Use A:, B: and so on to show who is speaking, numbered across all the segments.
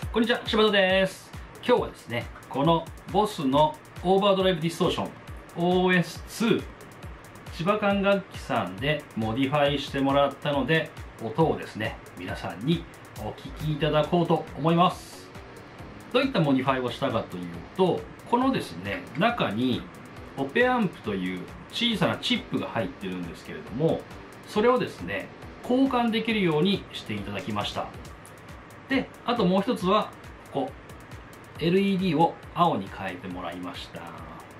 A: こんにちは、柴田です。今日はですね、このボスのオーバードライブディストーション OS2 千葉管楽器さんでモディファイしてもらったので、音をですね、皆さんにお聴きいただこうと思います。どういったモディファイをしたかというと、このですね、中にオペアンプという小さなチップが入ってるんですけれども、それをですね、交換できるようにしていただきました。で、あともう一つは、ここ、LED を青に変えてもらいました。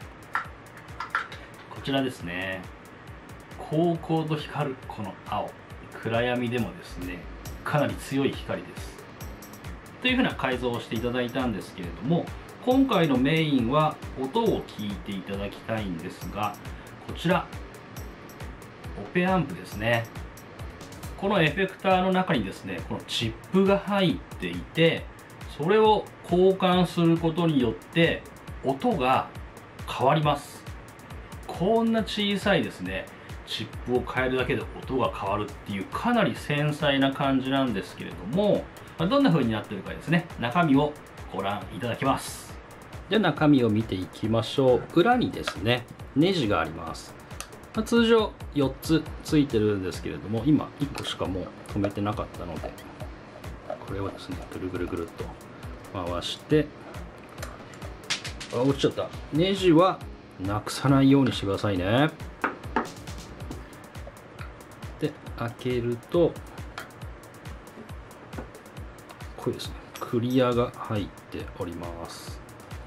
A: こちらですね。高々と光るこの青。暗闇でもですね、かなり強い光です。というふうな改造をしていただいたんですけれども、今回のメインは音を聞いていただきたいんですが、こちら、オペアンプですね。このエフェクターの中にですね、このチップが入っていて、それを交換することによって音が変わります。こんな小さいですね、チップを変えるだけで音が変わるっていうかなり繊細な感じなんですけれども、どんな風になってるかですね、中身をご覧いただきます。では中身を見ていきましょう。裏にですね、ネジがあります。通常4つついてるんですけれども、今1個しかもう止めてなかったので、これをですねぐるぐるぐるっと回して、落ちちゃった。ネジはなくさないようにしてくださいね。で開けるとこれですね、クリアが入っております。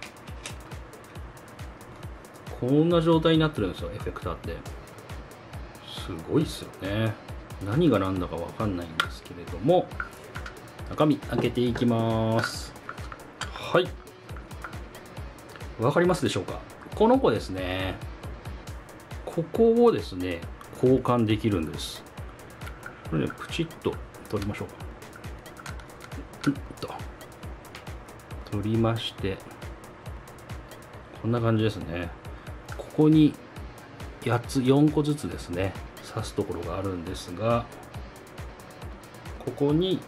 A: こんな状態になってるんですよ、エフェクターって。すごいっすよね。何が何だかわかんないんですけれども、中身開けていきます。はい。わかりますでしょうか。この子ですね。ここをですね、交換できるんです。これね、プチッと取りましょうか。取りまして、こんな感じですね。ここに4個ずつですね、挿すところがあるんですが、ここに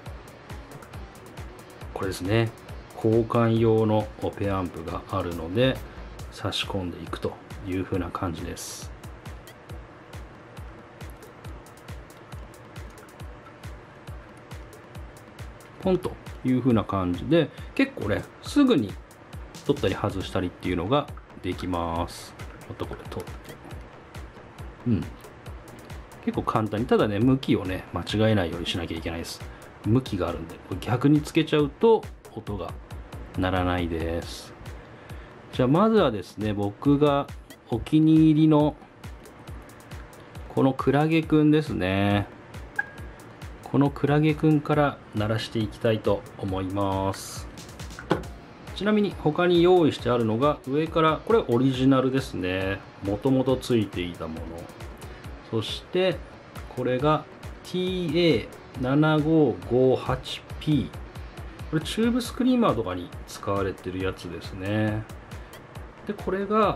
A: これですね、交換用のオペアンプがあるので差し込んでいくという風な感じです。ポンという風な感じで、結構ね、すぐに取ったり外したりっていうのができます。またこれ取って、結構簡単に。ただね、向きをね間違えないようにしなきゃいけないです。向きがあるんで、逆につけちゃうと音が鳴らないです。じゃあまずはですね、僕がお気に入りのこのクラゲくんですね。このクラゲくんから鳴らしていきたいと思います。ちなみに他に用意してあるのが、上からこれオリジナルですね。もともとついていたもの。そしてこれが TA7558P。これチューブスクリーマーとかに使われてるやつですね。でこれが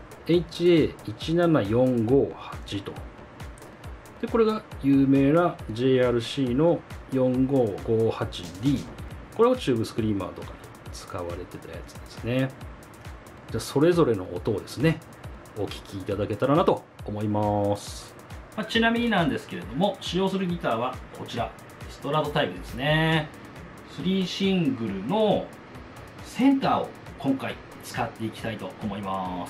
A: HA17458 と。でこれが有名な JRC の 4558D。これをチューブスクリーマーとかに使われてたやつですね。じゃあそれぞれの音をですね、お聞きいただけたらなと思います。ちなみになんですけれども、使用するギターはこちら、ストラトタイプですね。3シングルのセンターを今回使っていきたいと思います。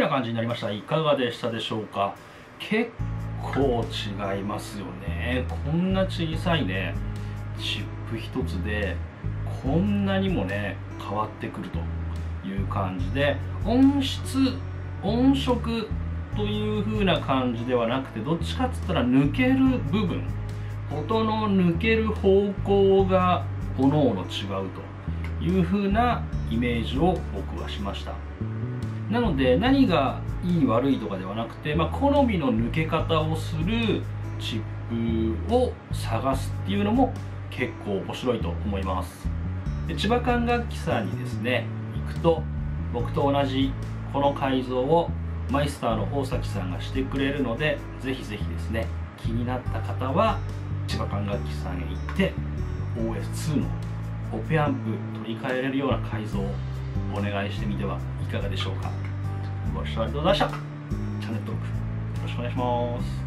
A: な感じになりました。いかがでしたでしょうか。結構違いますよね。こんな小さいねチップ一つでこんなにもね変わってくるという感じで、音質音色という風な感じではなくて、どっちかっつったら抜ける部分、音の抜ける方向が各々違うという風なイメージを僕はしました。なので何がいい悪いとかではなくて、好みの抜け方をするチップを探すっていうのも結構面白いと思います。で千葉管楽器さんにですね行くと、僕と同じこの改造をマイスターの大崎さんがしてくれるので、ぜひぜひですね気になった方は千葉管楽器さんへ行って OS2 のオペアンプ取り替えれるような改造をお願いしてみてはいかがでしょうか。ご視聴ありがとうございました。チャンネル登録よろしくお願いします。